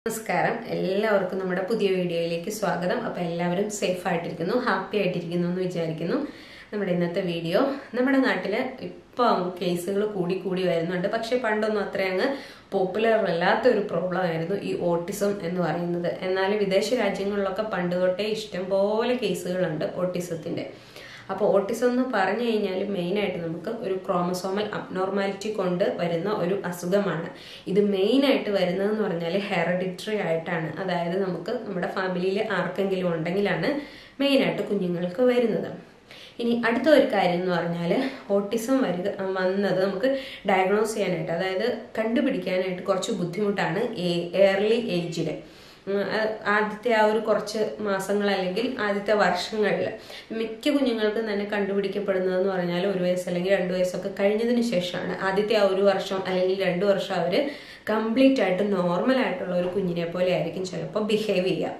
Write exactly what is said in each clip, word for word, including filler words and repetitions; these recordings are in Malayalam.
നമസ്കാരം എല്ലാവർക്കും നമ്മുടെ പുതിയ വീഡിയോയിലേക്ക് സ്വാഗതം. അപ്പോൾ എല്ലാവരും സേഫ് ആയിട്ടിരിക്കുന്നു, ഹാപ്പി ആയിട്ടിരിക്കുന്നു എന്ന് വിചാരിക്കുന്നു. നമ്മുടെ ഇന്നത്തെ വീഡിയോ നമ്മുടെ നാട്ടിൽ ഇപ്പോൾ കേസുകൾ കൂടി കൂടി വരുന്നുണ്ട്. പക്ഷെ പണ്ടൊന്നും അത്ര അങ്ങ് പോപ്പുലർ അല്ലാത്ത ഒരു പ്രോബ്ലം ആയിരുന്നു ഈ ഓട്ടിസം എന്ന് പറയുന്നത്. എന്നാൽ വിദേശ രാജ്യങ്ങളിലൊക്കെ പണ്ട് തൊട്ടേ ഇഷ്ടംപോലെ കേസുകളുണ്ട് ഓട്ടിസത്തിന്റെ. അപ്പോൾ ഓട്ടിസം എന്ന് പറഞ്ഞു കഴിഞ്ഞാൽ മെയിനായിട്ട് നമുക്ക് ഒരു ക്രോമസോമൽ അബ്നോർമാലിറ്റി കൊണ്ട് വരുന്ന ഒരു അസുഖമാണ്. ഇത് മെയിനായിട്ട് വരുന്നതെന്ന് പറഞ്ഞാൽ ഹെറിഡിറ്ററി ആയിട്ടാണ്. അതായത് നമുക്ക് നമ്മുടെ ഫാമിലിയിൽ ആർക്കെങ്കിലും ഉണ്ടെങ്കിലാണ് മെയിനായിട്ട് കുഞ്ഞുങ്ങൾക്ക് വരുന്നത്. ഇനി അടുത്ത ഒരു കാര്യം എന്ന് പറഞ്ഞാൽ ഓട്ടിസം വരിക വന്നത് നമുക്ക് ഡയഗ്നോസ് ചെയ്യാനായിട്ട്, അതായത് കണ്ടുപിടിക്കാനായിട്ട് കുറച്ച് ബുദ്ധിമുട്ടാണ് ഏർലി ഏജിൽ. ആദ്യത്തെ ആ ഒരു കുറച്ച് മാസങ്ങൾ അല്ലെങ്കിൽ ആദ്യത്തെ വർഷങ്ങളിൽ മിക്ക കുഞ്ഞുങ്ങൾക്കും തന്നെ കണ്ടുപിടിക്കപ്പെടുന്നതെന്ന് പറഞ്ഞാൽ ഒരു വയസ്സ് അല്ലെങ്കിൽ രണ്ട് വയസ്സൊക്കെ കഴിഞ്ഞതിന് ശേഷമാണ്. ആദ്യത്തെ ആ ഒരു വർഷം അല്ലെങ്കിൽ രണ്ട് വർഷം അവർ കംപ്ലീറ്റ് ആയിട്ട് നോർമൽ ആയിട്ടുള്ള ഒരു കുഞ്ഞിനെ പോലെ ആയിരിക്കും ചിലപ്പോൾ ബിഹേവ് ചെയ്യുക.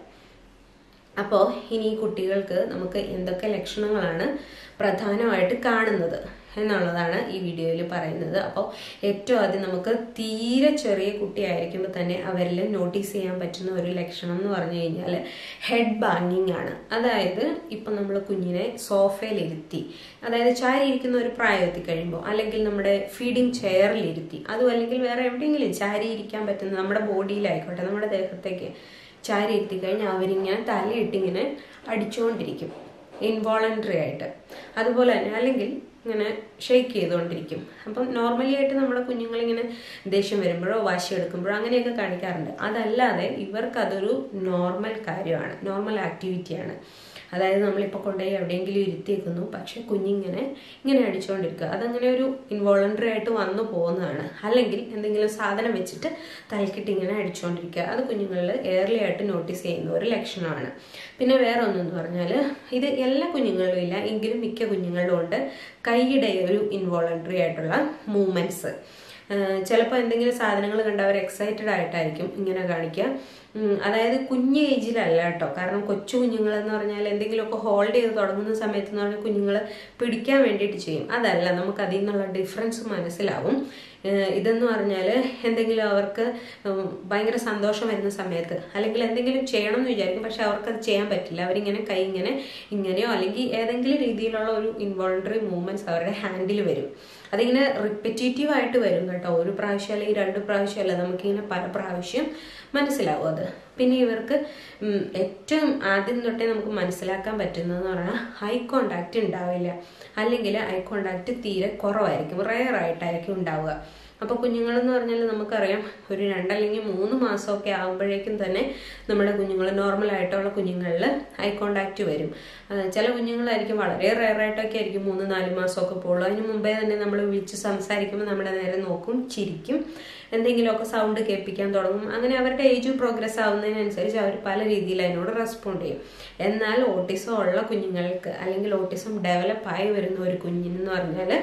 അപ്പോൾ ഇനി കുട്ടികൾക്ക് നമുക്ക് എന്തൊക്കെ ലക്ഷണങ്ങളാണ് പ്രധാനമായിട്ട് കാണുന്നത് എന്നുള്ളതാണ് ഈ വീഡിയോയിൽ പറയുന്നത്. അപ്പോൾ ഏറ്റവും ആദ്യം നമുക്ക് തീരെ ചെറിയ കുട്ടിയായിരിക്കുമ്പോൾ തന്നെ അവരിൽ നോട്ടീസ് ചെയ്യാൻ പറ്റുന്ന ഒരു ലക്ഷണം എന്ന് പറഞ്ഞു കഴിഞ്ഞാൽ ഹെഡ് ബാങ്ങിങ് ആണ്. അതായത് ഇപ്പം നമ്മൾ കുഞ്ഞിനെ സോഫയിലിരുത്തി, അതായത് ചാരി ഇരിക്കുന്ന ഒരു പ്രായത്തിൽ കഴിയുമ്പോൾ, അല്ലെങ്കിൽ നമ്മുടെ ഫീഡിങ് ചെയറിലിരുത്തി, അതും അല്ലെങ്കിൽ വേറെ എവിടെയെങ്കിലും ചാരി ഇരിക്കാൻ പറ്റുന്ന നമ്മുടെ ബോഡിയിലായിക്കോട്ടെ, നമ്മുടെ ദേഹത്തേക്ക് ചാരി ഇരുത്തി കഴിഞ്ഞാൽ അവരിങ്ങനെ തലയിട്ടിങ്ങനെ അടിച്ചുകൊണ്ടിരിക്കും ഇൻവോളണ്ടറി ആയിട്ട്. അതുപോലെ തന്നെ അല്ലെങ്കിൽ ഇങ്ങനെ ഷെയ്ക്ക് ചെയ്തുകൊണ്ടിരിക്കും. അപ്പം നോർമലി ആയിട്ട് നമ്മുടെ കുഞ്ഞുങ്ങളിങ്ങനെ ദേഷ്യം വരുമ്പോഴോ വാശി എടുക്കുമ്പോഴോ അങ്ങനെയൊക്കെ കാണിക്കാറുണ്ട്. അതല്ലാതെ ഇവർക്കതൊരു നോർമൽ കാര്യമാണ്, നോർമൽ ആക്ടിവിറ്റിയാണ്. അതായത് നമ്മളിപ്പോൾ കൊണ്ടുപോയി എവിടെയെങ്കിലും ഇരുത്തിയേക്കുന്നു, പക്ഷെ കുഞ്ഞിങ്ങനെ ഇങ്ങനെ അടിച്ചുകൊണ്ടിരിക്കുക. അതങ്ങനെ ഒരു ഇൻവോളണ്ടറി ആയിട്ട് വന്നു പോകുന്നതാണ്. അല്ലെങ്കിൽ എന്തെങ്കിലും സാധനം വെച്ചിട്ട് തലക്കിട്ട് ഇങ്ങനെ അടിച്ചുകൊണ്ടിരിക്കുക, അത് കുഞ്ഞുങ്ങളിൽ ഏർലി ആയിട്ട് നോട്ടീസ് ചെയ്യുന്ന ഒരു ലക്ഷണമാണ്. പിന്നെ വേറെ ഒന്നെന്ന് പറഞ്ഞാൽ, ഇത് എല്ലാ കുഞ്ഞുങ്ങളിലും ഇല്ല എങ്കിലും മിക്ക കുഞ്ഞുങ്ങളിലും ഉണ്ട് കൈയുടെ ഒരു ഇൻവോളണ്ടറി ആയിട്ടുള്ള മൂവ്മെന്റ്സ്. ചിലപ്പോൾ എന്തെങ്കിലും സാധനങ്ങൾ കണ്ട് അവർ എക്സൈറ്റഡ് ആയിട്ടായിരിക്കും ഇങ്ങനെ കാണിക്കുക. അതായത് കുഞ്ഞ് ഏജിലല്ല കേട്ടോ, കാരണം കൊച്ചു കുഞ്ഞുങ്ങൾ എന്ന് പറഞ്ഞാൽ എന്തെങ്കിലുമൊക്കെ ഹോൾഡ് ചെയ്ത് തുടങ്ങുന്ന സമയത്ത് എന്ന് പറഞ്ഞാൽ കുഞ്ഞുങ്ങൾ പിടിക്കാൻ വേണ്ടിയിട്ട് ചെയ്യും. അതല്ല, നമുക്ക് അതിൽ നിന്നുള്ള ഡിഫറൻസ് മനസ്സിലാവും. ഇതെന്ന് പറഞ്ഞാൽ എന്തെങ്കിലും അവർക്ക് ഭയങ്കര സന്തോഷം വരുന്ന സമയത്ത് അല്ലെങ്കിൽ എന്തെങ്കിലും ചെയ്യണം എന്ന് വിചാരിക്കും, പക്ഷെ അവർക്കത് ചെയ്യാൻ പറ്റില്ല. അവരിങ്ങനെ കൈ ഇങ്ങനെ ഇങ്ങനെയോ അല്ലെങ്കിൽ ഏതെങ്കിലും രീതിയിലുള്ള ഒരു ഇൻവോളണ്ടറി മൂവ്മെന്റ്സ് അവരുടെ ഹാൻഡിൽ വരും. അതിങ്ങനെ റിപ്പറ്റേറ്റീവ് ആയിട്ട് വരും കേട്ടോ. ഒരു പ്രാവശ്യം അല്ലെങ്കിൽ രണ്ട് പ്രാവശ്യം അല്ല, നമുക്കിങ്ങനെ പല പ്രാവശ്യം മനസ്സിലാവും അത്. പിന്നെ ഇവർക്ക് ഏറ്റവും ആദ്യം തൊട്ടേ നമുക്ക് മനസ്സിലാക്കാൻ പറ്റുന്നതെന്ന് പറഞ്ഞാൽ ഐ കോണ്ടാക്ട് ഉണ്ടാവില്ല, അല്ലെങ്കിൽ ഐ കോണ്ടാക്ട് തീരെ കുറവായിരിക്കും, റെയർ ആയിട്ടായിരിക്കും ഉണ്ടാവുക. അപ്പോൾ കുഞ്ഞുങ്ങളെന്ന് പറഞ്ഞാൽ നമുക്കറിയാം ഒരു രണ്ടല്ലെങ്കിൽ മൂന്ന് മാസമൊക്കെ ആകുമ്പോഴേക്കും തന്നെ നമ്മുടെ കുഞ്ഞുങ്ങൾ നോർമലായിട്ടുള്ള കുഞ്ഞുങ്ങളിൽ ഐ കോണ്ടാക്ട് വരും. ചില കുഞ്ഞുങ്ങളായിരിക്കും വളരെ റെയറായിട്ടൊക്കെ ആയിരിക്കും മൂന്ന് നാല് മാസമൊക്കെ പോകുള്ളൂ. അതിന് മുമ്പേ തന്നെ നമ്മൾ വിളിച്ച് സംസാരിക്കുമ്പോൾ നമ്മുടെ നേരെ നോക്കും, ചിരിക്കും, എന്തെങ്കിലുമൊക്കെ സൗണ്ട് കേൾപ്പിക്കാൻ തുടങ്ങും. അങ്ങനെ അവരുടെ ഏജ് പ്രോഗ്രസ് ആവുന്നതിനനുസരിച്ച് അവർ പല രീതിയിൽ അതിനോട് റെസ്പോണ്ട് ചെയ്യും. എന്നാൽ ഓട്ടിസം ഉള്ള കുഞ്ഞുങ്ങൾക്ക് അല്ലെങ്കിൽ ഓട്ടിസം ഡെവലപ്പായി വരുന്ന ഒരു കുഞ്ഞിനെന്ന് പറഞ്ഞാൽ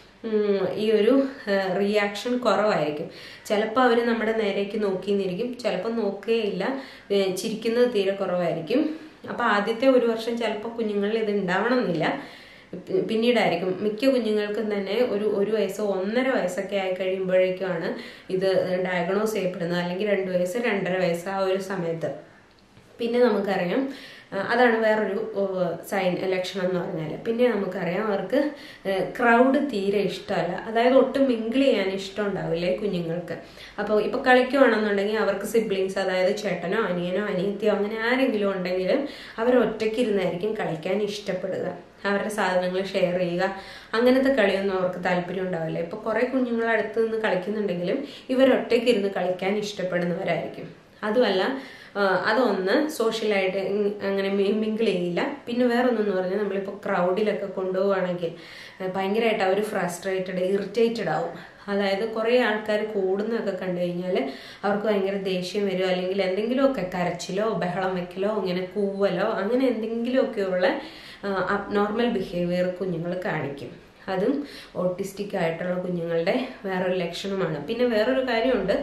ഈ ഒരു റിയാക്ഷൻ കുറവായിരിക്കും. ചിലപ്പോൾ അവർ നമ്മുടെ നേരേക്ക് നോക്കിന്നിരിക്കും, ചിലപ്പോൾ നോക്കുകയില്ല, ചിരിക്കുന്നത് തീരെ കുറവായിരിക്കും. അപ്പോൾ ആദ്യത്തെ ഒരു വർഷം ചിലപ്പോൾ കുഞ്ഞുങ്ങളിൽ ഇത് ഉണ്ടാവണം എന്നില്ല, പിന്നീടായിരിക്കും. മിക്ക കുഞ്ഞുങ്ങൾക്കും തന്നെ ഒരു ഒരു വയസ്സോ ഒന്നര വയസ്സൊക്കെ ആയി കഴിയുമ്പോഴേക്കുമാണ് ഇത് ഡയഗ്നോസ് ചെയ്യപ്പെടുന്നത്, അല്ലെങ്കിൽ രണ്ട് വയസ്സ് രണ്ടര വയസ്സ് ആ ഒരു സമയത്ത്. പിന്നെ നമുക്കറിയാം അതാണ് വേറൊരു സൈൻ ലക്ഷണം എന്ന് പറഞ്ഞാൽ. പിന്നെ നമുക്കറിയാം അവർക്ക് ക്രൗഡ് തീരെ ഇഷ്ടമല്ല, അതായത് ഒട്ടും മിങ്കിൾ ചെയ്യാൻ ഇഷ്ടം ഉണ്ടാവില്ലേ കുഞ്ഞുങ്ങൾക്ക്. അപ്പോൾ ഇപ്പോൾ കളിക്കുവാണെന്നുണ്ടെങ്കിൽ അവർക്ക് സിബ്ലിങ്സ്, അതായത് ചേട്ടനോ അനിയനോ അനിയത്തിയോ അങ്ങനെ ആരെങ്കിലും ഉണ്ടെങ്കിലും അവർ ഒറ്റയ്ക്ക് ഇരുന്നായിരിക്കും കളിക്കാൻ ഇഷ്ടപ്പെടുക. അവരുടെ സാധനങ്ങൾ ഷെയർ ചെയ്യുക, അങ്ങനത്തെ കളിയൊന്നും അവർക്ക് താല്പര്യം ഉണ്ടാവില്ല. ഇപ്പോൾ കുറേ കുഞ്ഞുങ്ങൾ അടുത്ത് നിന്ന് കളിക്കുന്നുണ്ടെങ്കിലും ഇവർ ഒറ്റയ്ക്ക് ഇരുന്ന് കളിക്കാൻ ഇഷ്ടപ്പെടുന്നവരായിരിക്കും. അതുമല്ല, അതൊന്ന് സോഷ്യലായിട്ട് അങ്ങനെ മിങ്കിൾ ചെയ്യില്ല. പിന്നെ വേറെ ഒന്നെന്ന് പറഞ്ഞാൽ നമ്മളിപ്പോൾ ക്രൗഡിലൊക്കെ കൊണ്ടുപോവുകയാണെങ്കിൽ ഭയങ്കരമായിട്ട് അവർ ഫ്രസ്ട്രേറ്റഡ്, ഇറിറ്റേറ്റഡ് ആവും. അതായത് കുറേ ആൾക്കാർ കൂടുന്നതൊക്കെ കണ്ടു കഴിഞ്ഞാൽ അവർക്ക് ഭയങ്കര ദേഷ്യം വരും, അല്ലെങ്കിൽ എന്തെങ്കിലുമൊക്കെ കരച്ചിലോ ബഹളം വെക്കലോ ഇങ്ങനെ കൂവലോ അങ്ങനെ എന്തെങ്കിലുമൊക്കെയുള്ള അബ്നോർമൽ ബിഹേവിയർ കുഞ്ഞുങ്ങൾ കാണിക്കും. അതും ഓട്ടിസ്റ്റിക് ആയിട്ടുള്ള കുഞ്ഞുങ്ങളുടെ വേറൊരു ലക്ഷണമാണ്. പിന്നെ വേറൊരു കാര്യമുണ്ട്,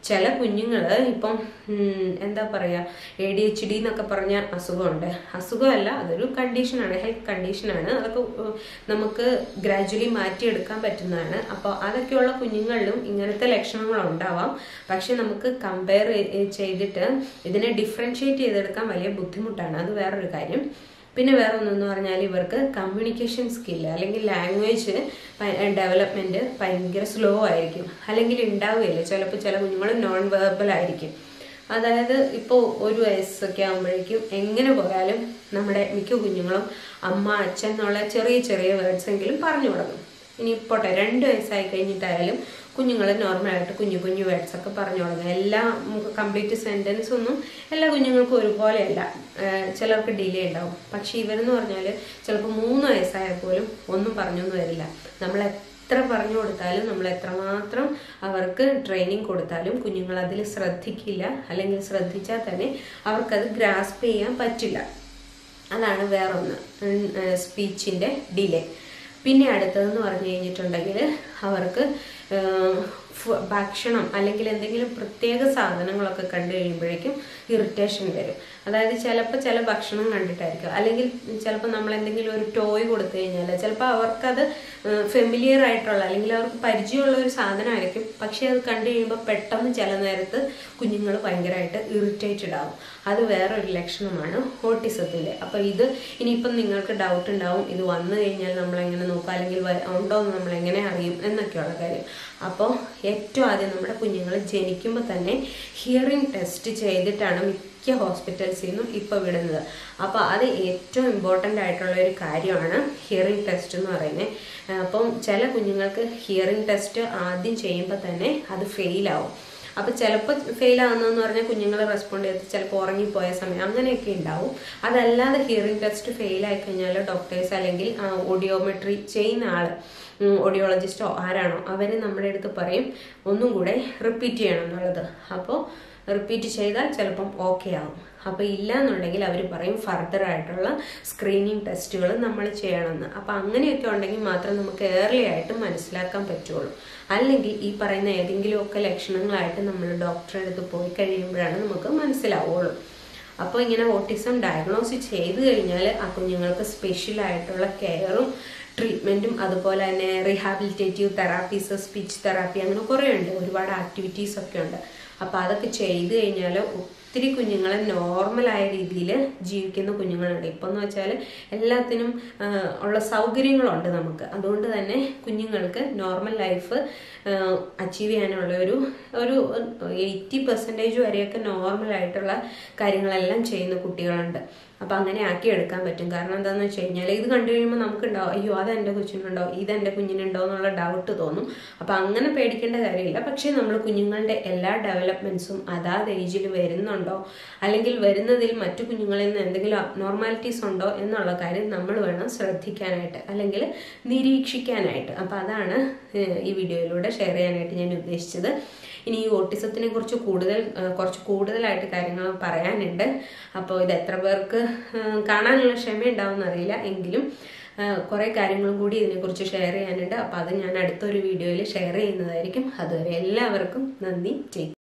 ചില കുഞ്ഞുങ്ങൾ ഇപ്പം എന്താ പറയുക എ ഡി എച്ച് ഡി എന്നൊക്കെ പറഞ്ഞ അസുഖമുണ്ട്. അസുഖമല്ല, അതൊരു കണ്ടീഷനാണ്, ഹെൽത്ത് കണ്ടീഷനാണ്. അതൊക്കെ നമുക്ക് ഗ്രാജുവലി മാറ്റിയെടുക്കാൻ പറ്റുന്നതാണ്. അപ്പോൾ അതൊക്കെയുള്ള കുഞ്ഞുങ്ങളിലും ഇങ്ങനത്തെ ലക്ഷണങ്ങൾ ഉണ്ടാവാം. പക്ഷെ നമുക്ക് കമ്പയർ ചെയ്തിട്ട് ഇതിനെ ഡിഫറൻഷിയേറ്റ് ചെയ്തെടുക്കാൻ വലിയ ബുദ്ധിമുട്ടാണ്. അത് വേറൊരു കാര്യം. പിന്നെ വേറെ ഒന്നെന്ന് പറഞ്ഞാൽ ഇവർക്ക് കമ്മ്യൂണിക്കേഷൻ സ്കില്ല് അല്ലെങ്കിൽ ലാംഗ്വേജ് ഡെവലപ്മെന്റ് ഭയങ്കര സ്ലോ ആയിരിക്കും, അല്ലെങ്കിൽ ഉണ്ടാവുകയില്ല. ചിലപ്പോൾ ചില കുഞ്ഞുങ്ങൾ നോൺ വെർബൽ ആയിരിക്കും. അതായത് ഇപ്പോൾ ഒരു വയസ്സൊക്കെ ആകുമ്പോഴേക്കും എങ്ങനെ പോയാലും നമ്മുടെ മിക്ക കുഞ്ഞുങ്ങളും അമ്മ അച്ഛൻ എന്നുള്ള ചെറിയ ചെറിയ വേർഡ്സ് എങ്കിലും പറഞ്ഞു തുടങ്ങും. ഇനി പോട്ടെ, രണ്ട് വയസ്സായി കഴിഞ്ഞിട്ടായാലും കുഞ്ഞുങ്ങൾ നോർമലായിട്ട് കുഞ്ഞു കുഞ്ഞു വേർഡ്സ് ഒക്കെ പറഞ്ഞു തുടങ്ങും. എല്ലാ കംപ്ലീറ്റ് സെന്റൻസ് ഒന്നും എല്ലാ കുഞ്ഞുങ്ങൾക്കും ഒരുപോലെയല്ല, ചിലർക്ക് ഡിലേ ഉണ്ടാവും. പക്ഷെ ഇവരെന്ന് പറഞ്ഞാൽ ചിലപ്പോൾ മൂന്ന് വയസ്സായാൽ പോലും ഒന്നും പറഞ്ഞൊന്നും വരില്ല. നമ്മൾ എത്ര പറഞ്ഞു കൊടുത്താലും നമ്മൾ എത്രമാത്രം അവർക്ക് ട്രെയിനിങ് കൊടുത്താലും കുഞ്ഞുങ്ങൾ അതിൽ ശ്രദ്ധിക്കില്ല, അല്ലെങ്കിൽ ശ്രദ്ധിച്ചാൽ തന്നെ അവർക്കത് ഗ്രാസ്പ് ചെയ്യാൻ പറ്റില്ല. അതാണ് വേറൊന്ന്, സ്പീച്ചിൻ്റെ ഡിലേ. പിന്നെ അടുത്തതെന്ന് പറഞ്ഞു കഴിഞ്ഞിട്ടുണ്ടെങ്കിൽ അവർക്ക് ഭക്ഷണം അല്ലെങ്കിൽ എന്തെങ്കിലും പ്രത്യേക സാധനങ്ങളൊക്കെ കണ്ടു കഴിയുമ്പോഴേക്കും ഇറിറ്റേഷൻ വരും. അതായത് ചിലപ്പോൾ ചില ഭക്ഷണം കണ്ടിട്ടായിരിക്കും, അല്ലെങ്കിൽ ചിലപ്പോൾ നമ്മൾ എന്തെങ്കിലും ഒരു ടോയ് കൊടുത്തു കഴിഞ്ഞാൽ ചിലപ്പോൾ അവർക്കത് ഫെമിലിയർ ആയിട്ടുള്ള അല്ലെങ്കിൽ അവർക്ക് പരിചയമുള്ള ഒരു സാധനമായിരിക്കും. പക്ഷെ അത് കണ്ടു കഴിയുമ്പോൾ പെട്ടെന്ന് ചില നേരത്ത് കുഞ്ഞുങ്ങൾ ഭയങ്കരമായിട്ട് ഇറിറ്റേറ്റഡ് ആവും. അത് വേറൊരു ലക്ഷണമാണ് ഓട്ടിസത്തിൻ്റെ. അപ്പോൾ ഇത് ഇനിയിപ്പം നിങ്ങൾക്ക് ഡൗട്ട് ഉണ്ടാവും, ഇത് വന്നു കഴിഞ്ഞാൽ നമ്മളെങ്ങനെ നോക്കുക, അല്ലെങ്കിൽ ഉണ്ടോ എന്ന് നമ്മളെങ്ങനെ അറിയും എന്നൊക്കെയുള്ള കാര്യം. അപ്പോൾ ഏറ്റവും ആദ്യം നമ്മുടെ കുഞ്ഞുങ്ങൾ ജനിക്കുമ്പോൾ തന്നെ ഹിയറിംഗ് ടെസ്റ്റ് ചെയ്തിട്ടാണ് മിക്ക ഹോസ്പിറ്റൽസിൽ നിന്നും ഇപ്പോൾ വിടുന്നത്. അപ്പോൾ അത് ഏറ്റവും ഇമ്പോർട്ടൻ്റ് ആയിട്ടുള്ള ഒരു കാര്യമാണ് ഹിയറിംഗ് ടെസ്റ്റ് എന്ന് പറയുന്നത്. അപ്പം ചില കുഞ്ഞുങ്ങൾക്ക് ഹിയറിംഗ് ടെസ്റ്റ് ആദ്യം ചെയ്യുമ്പോൾ തന്നെ അത് ഫെയിലാവും. അപ്പോൾ ചിലപ്പോൾ ഫെയിൽ ആകുന്നതെന്ന് പറഞ്ഞാൽ കുഞ്ഞുങ്ങൾ റെസ്പോണ്ട് ചെയ്ത് ചിലപ്പോൾ ഉറങ്ങിപ്പോയ സമയം അങ്ങനെയൊക്കെ ഉണ്ടാവും. അതല്ലാതെ ഹിയറിംഗ് ടെസ്റ്റ് ഫെയിലായി കഴിഞ്ഞാൽ ഡോക്ടേഴ്സ് അല്ലെങ്കിൽ ഓഡിയോമെട്രി ചെയ്യുന്ന ആൾ, ഓഡിയോളജിസ്റ്റോ ആരാണോ, അവർ നമ്മുടെ അടുത്ത് പറയും ഒന്നും കൂടെ റിപ്പീറ്റ് ചെയ്യണം എന്നുള്ളത്. അപ്പോൾ റിപ്പീറ്റ് ചെയ്താൽ ചിലപ്പം ഓക്കെ ആവും. അപ്പോൾ ഇല്ല എന്നുണ്ടെങ്കിൽ അവർ പറയും ഫർദർ ആയിട്ടുള്ള സ്ക്രീനിങ് ടെസ്റ്റുകൾ നമ്മൾ ചെയ്യണമെന്ന്. അപ്പോൾ അങ്ങനെയൊക്കെ ഉണ്ടെങ്കിൽ മാത്രം നമുക്ക് ഏർലി ആയിട്ട് മനസ്സിലാക്കാൻ പറ്റുള്ളൂ. അല്ലെങ്കിൽ ഈ പറയുന്ന ഏതെങ്കിലുമൊക്കെ ലക്ഷണങ്ങളായിട്ട് നമ്മൾ ഡോക്ടറെ അടുത്ത് പോയി കഴിയുമ്പോഴാണ് നമുക്ക് മനസ്സിലാവുള്ളൂ. അപ്പോൾ ഇങ്ങനെ ഓട്ടിസം ഡയഗ്നോസ് ചെയ്ത് കഴിഞ്ഞാൽ ആ കുഞ്ഞുങ്ങൾക്ക് സ്പെഷ്യലായിട്ടുള്ള കെയറും ട്രീറ്റ്മെൻറ്റും അതുപോലെ തന്നെ റീഹാബിലിറ്റേറ്റീവ് തെറാപ്പീസ്, സ്പീച്ച് തെറാപ്പി, അങ്ങനെ കുറേ ഉണ്ട്, ഒരുപാട് ആക്ടിവിറ്റീസ് ഒക്കെ ഉണ്ട്. അപ്പോൾ അതൊക്കെ ചെയ്ത് കഴിഞ്ഞാൽ ഒത്തിരി കുഞ്ഞുങ്ങളെ നോർമലായ രീതിയിൽ ജീവിക്കുന്ന കുഞ്ഞുങ്ങളുണ്ട്. ഇപ്പോൾ എന്ന് വെച്ചാൽ എല്ലാത്തിനും ഉള്ള സൗകര്യങ്ങളുണ്ട് നമുക്ക്. അതുകൊണ്ട് തന്നെ കുഞ്ഞുങ്ങൾക്ക് നോർമൽ ലൈഫ് അച്ചീവ് ചെയ്യാനുള്ള ഒരു ഒരു എയ്റ്റി പെർസെൻറ്റേജ് വരെയൊക്കെ നോർമലായിട്ടുള്ള കാര്യങ്ങളെല്ലാം ചെയ്യുന്ന കുട്ടികളുണ്ട്. അപ്പം അങ്ങനെ ആക്കി എടുക്കാൻ പറ്റും. കാരണം എന്താണെന്ന് വെച്ച് കഴിഞ്ഞാൽ ഇത് കണ്ടു കഴിയുമ്പോൾ നമുക്കുണ്ടാവും, അയ്യോ അതെൻ്റെ കൊച്ചിനുണ്ടോ, ഇതെൻ്റെ കുഞ്ഞിനുണ്ടോ എന്നുള്ള ഡൗട്ട് തോന്നും. അപ്പം അങ്ങനെ പേടിക്കേണ്ട കാര്യമില്ല. പക്ഷേ നമ്മൾ കുഞ്ഞുങ്ങളുടെ എല്ലാ ഡെവലപ്മെൻറ്റ്സും അതാത് ഏജിൽ വരുന്നുണ്ടോ, അല്ലെങ്കിൽ വരുന്നതിൽ മറ്റു കുഞ്ഞുങ്ങളിൽ നിന്ന് എന്തെങ്കിലും അബ്നോർമാലിറ്റീസ് ഉണ്ടോ എന്നുള്ള കാര്യം നമ്മൾ വേണം ശ്രദ്ധിക്കാനായിട്ട്, അല്ലെങ്കിൽ നിരീക്ഷിക്കാനായിട്ട്. അപ്പം അതാണ് ഈ വീഡിയോയിലൂടെ ഷെയർ ചെയ്യാനായിട്ട് ഞാൻ ഉദ്ദേശിച്ചത്. ഇനി ഈ ഓട്ടിസത്തിനെ കുറിച്ച് കൂടുതൽ കുറച്ച് കൂടുതലായിട്ട് കാര്യങ്ങൾ പറയാനുണ്ട്. അപ്പോൾ ഇത് എത്ര പേർക്ക് കാണാനുള്ള ക്ഷമ ഉണ്ടാവും എന്നറിയില്ല, എങ്കിലും കുറേ കാര്യങ്ങളും കൂടി ഇതിനെക്കുറിച്ച് ഷെയർ ചെയ്യാനുണ്ട്. അപ്പോൾ അത് ഞാൻ അടുത്തൊരു വീഡിയോയിൽ ഷെയർ ചെയ്യുന്നതായിരിക്കും. അതുവരെ എല്ലാവർക്കും നന്ദി.